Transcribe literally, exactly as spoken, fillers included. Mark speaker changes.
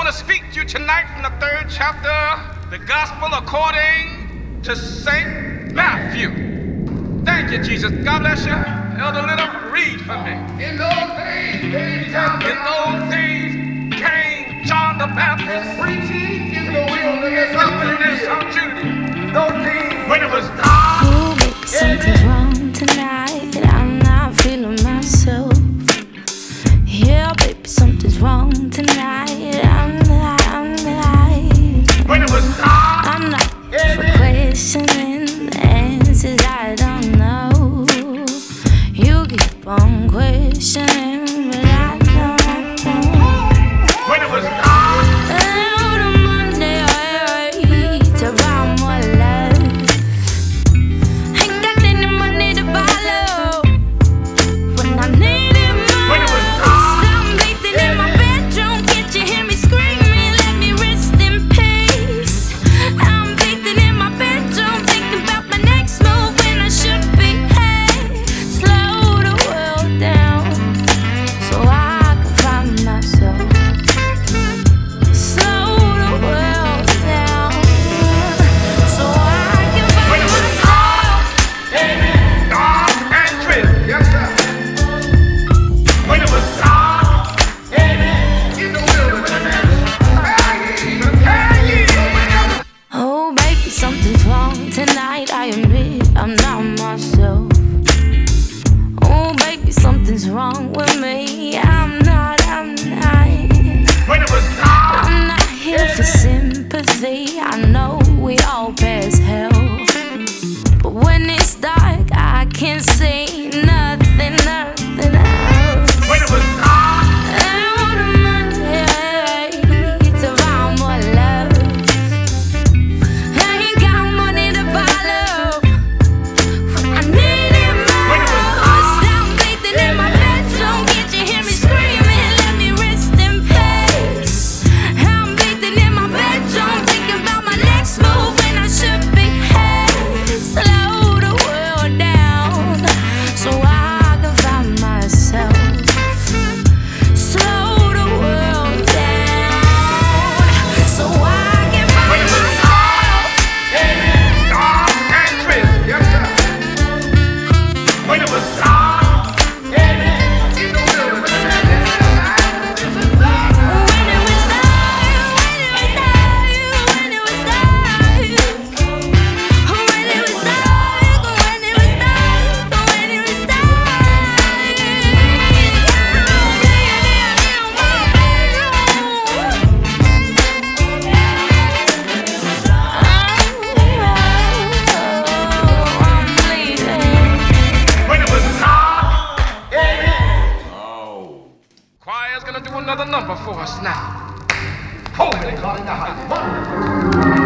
Speaker 1: want to speak to you tonight from the third chapter, the Gospel according to Saint Matthew. Thank you, Jesus. God bless you. Elder Little, read for me.
Speaker 2: In those days, came John the
Speaker 1: In those days came John the Baptist,
Speaker 2: preaching in the wilderness of
Speaker 1: wilderness of
Speaker 2: Judea.
Speaker 1: Judah.
Speaker 2: Those days,
Speaker 1: When it was dark,
Speaker 3: Ooh, baby, something's wrong tonight. I'm not feeling myself. Yeah, baby, something's wrong tonight. I'm not, I'm not.
Speaker 1: when it was dark,
Speaker 3: I'm not for questioning the answers I don't know. You keep on questioning, but I know, I know.
Speaker 1: when it was dark,
Speaker 3: Oh, the Monday I wait to buy more love. Ain't got any money to buy love when I need it
Speaker 1: when it was
Speaker 3: most.
Speaker 1: dark,
Speaker 3: I'm bathing in my bedroom, can't you hear me screaming? Let me rest in peace. I'm bathing in my bedroom, thinking about my next move when I should be hey, slow the world down so I can find myself. Slow the world down so I can
Speaker 1: when
Speaker 3: find
Speaker 1: it was
Speaker 3: myself.
Speaker 1: dark and drizzly.
Speaker 2: yes sir,
Speaker 1: When it was dark,
Speaker 2: in the wilderness.
Speaker 3: Oh, baby, something's wrong tonight. I admit I'm not myself. Oh, baby, something's wrong with me. I'm not, I'm not.
Speaker 1: when it was dark,
Speaker 3: I'm not here for sympathy. I know we all pass hell. But when it's dark, I can't see nothing, nothing else.
Speaker 1: when it was dark,
Speaker 3: Oh, the Monday to buy more love. I ain't got money to buy love when I need it
Speaker 1: When it was
Speaker 3: most. I'm bathing in my bedroom, can't you hear me screaming? Let me rest in peace. I'm bathing in my bedroom, thinking about my next move when I should be hey, slow the world down so I can find myself. Slow the world down so I can
Speaker 1: when
Speaker 3: find
Speaker 1: it was
Speaker 3: myself.
Speaker 1: dark and drizzly.
Speaker 2: Yes sir,
Speaker 1: When it was dark,
Speaker 2: in the wilderness.
Speaker 3: When it was dark, when it was dark, when it was dark, when it was dark, when it was dark, when it was I'm bleeding.
Speaker 1: when it was dark. Oh. Choir's gonna do another number for us now. Holy God in the house.